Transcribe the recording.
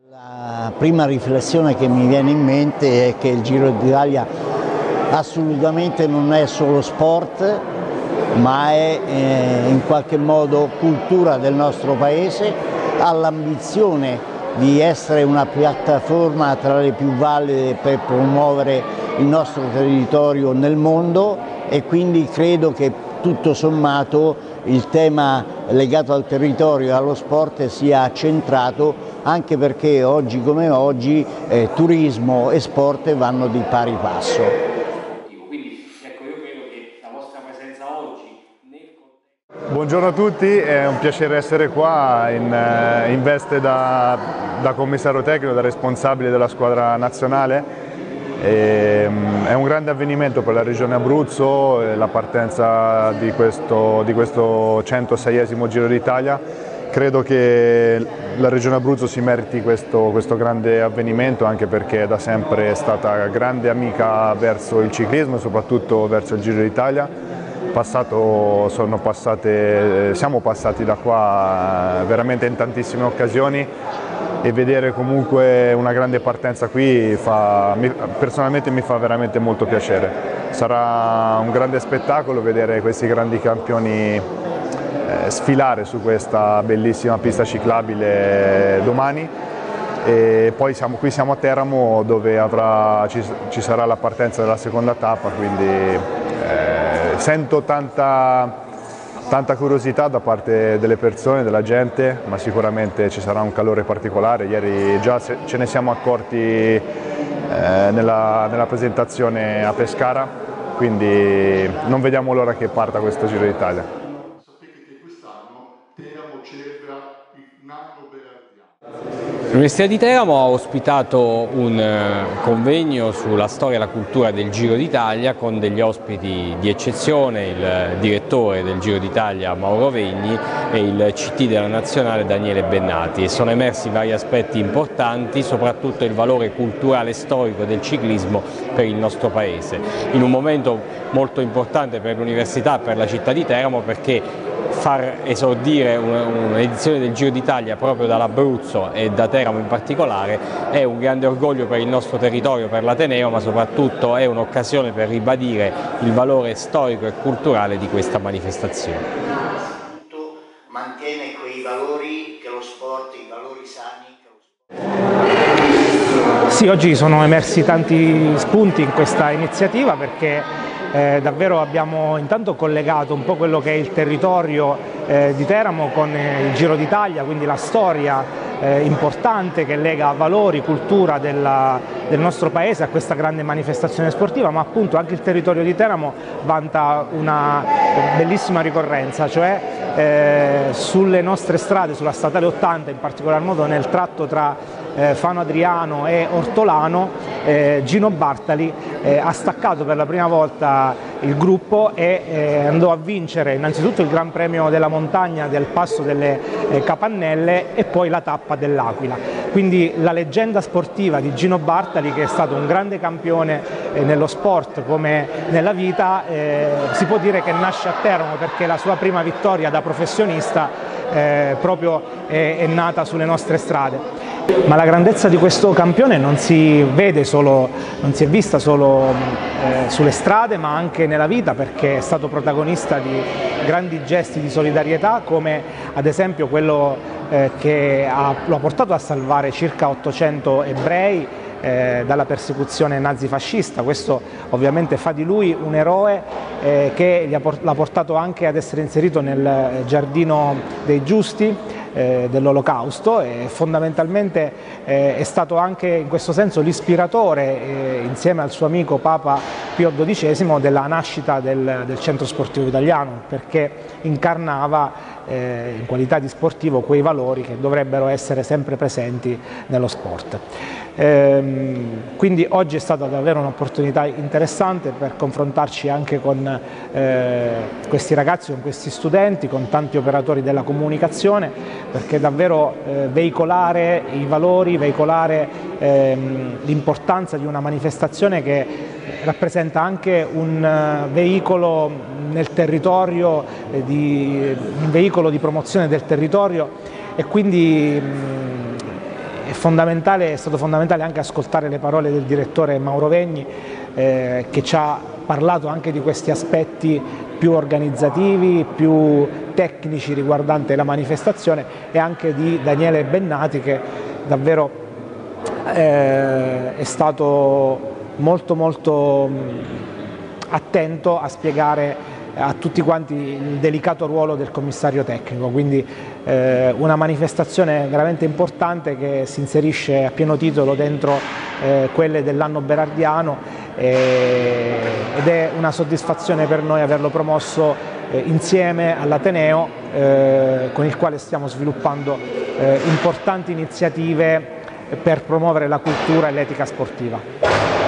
La prima riflessione che mi viene in mente è che il Giro d'Italia assolutamente non è solo sport, ma è in qualche modo cultura del nostro paese, ha l'ambizione di essere una piattaforma tra le più valide per promuovere il nostro territorio nel mondo e quindi credo che tutto sommato il tema legato al territorio e allo sport sia centrato, anche perché oggi come oggi turismo e sport vanno di pari passo. Quindi ecco, io credo che la vostra presenza oggi nel contesto... Buongiorno a tutti, è un piacere essere qua in veste da commissario tecnico, da responsabile della squadra nazionale. È un grande avvenimento per la regione Abruzzo, la partenza di questo 106esimo Giro d'Italia. Credo che la regione Abruzzo si meriti questo grande avvenimento, anche perché da sempre è stata grande amica verso il ciclismo e soprattutto verso il Giro d'Italia. Siamo passati da qua veramente in tantissime occasioni e vedere comunque una grande partenza qui personalmente mi fa veramente molto piacere. Sarà un grande spettacolo vedere questi grandi campioni sfilare su questa bellissima pista ciclabile domani. E poi siamo a Teramo, dove ci sarà la partenza della seconda tappa, quindi sento tanta curiosità da parte delle persone, della gente, ma sicuramente ci sarà un calore particolare. Ieri già ce ne siamo accorti nella presentazione a Pescara, quindi non vediamo l'ora che parta questo Giro d'Italia. Sapete che quest'anno Teramo celebra un anno per L'Università di Teramo ha ospitato un convegno sulla storia e la cultura del Giro d'Italia con degli ospiti di eccezione, il direttore del Giro d'Italia Mauro Vegni e il CT della Nazionale Daniele Bennati, e sono emersi vari aspetti importanti, soprattutto il valore culturale e storico del ciclismo per il nostro Paese, in un momento molto importante per l'Università e per la città di Teramo, perché far esordire un'edizione del Giro d'Italia proprio dall'Abruzzo e da Teramo in particolare è un grande orgoglio per il nostro territorio, per l'Ateneo, ma soprattutto è un'occasione per ribadire il valore storico e culturale di questa manifestazione. Mantiene quei valori che lo sport, i valori sani. Sì, oggi sono emersi tanti spunti in questa iniziativa, perché davvero abbiamo intanto collegato un po' quello che è il territorio di Teramo con il Giro d'Italia, quindi la storia importante che lega valori, cultura del nostro paese a questa grande manifestazione sportiva, ma appunto anche il territorio di Teramo vanta una bellissima ricorrenza, cioè sulle nostre strade, sulla statale 80, in particolar modo nel tratto tra Fano Adriano e Ortolano, Gino Bartali ha staccato per la prima volta il gruppo e andò a vincere innanzitutto il Gran Premio della Montagna del Passo delle Capannelle e poi la tappa dell'Aquila. Quindi la leggenda sportiva di Gino Bartali, che è stato un grande campione nello sport come nella vita, si può dire che nasce a Teramo, perché la sua prima vittoria da professionista proprio è nata sulle nostre strade. Ma la grandezza di questo campione non si è vista solo sulle strade, ma anche nella vita, perché è stato protagonista di grandi gesti di solidarietà, come ad esempio quello che lo ha portato a salvare circa 800 ebrei dalla persecuzione nazifascista. Questo ovviamente fa di lui un eroe che l'ha portato anche ad essere inserito nel giardino dei giusti dell'Olocausto, e fondamentalmente è stato anche in questo senso l'ispiratore, insieme al suo amico Papa Pio XII, della nascita del Centro Sportivo Italiano, perché incarnava in qualità di sportivo quei valori che dovrebbero essere sempre presenti nello sport. Quindi oggi è stata davvero un'opportunità interessante per confrontarci anche con questi ragazzi, con questi studenti, con tanti operatori della comunicazione, perché davvero veicolare i valori, veicolare l'importanza di una manifestazione che rappresenta anche un veicolo nel territorio, un veicolo di promozione del territorio, e quindi è stato fondamentale anche ascoltare le parole del direttore Mauro Vegni, che ci ha parlato anche di questi aspetti più organizzativi, più tecnici riguardanti la manifestazione, e anche di Daniele Bennati, che davvero è stato molto attento a spiegare a tutti quanti il delicato ruolo del commissario tecnico, quindi una manifestazione veramente importante che si inserisce a pieno titolo dentro quelle dell'anno berardiano, ed è una soddisfazione per noi averlo promosso insieme all'Ateneo, con il quale stiamo sviluppando importanti iniziative per promuovere la cultura e l'etica sportiva.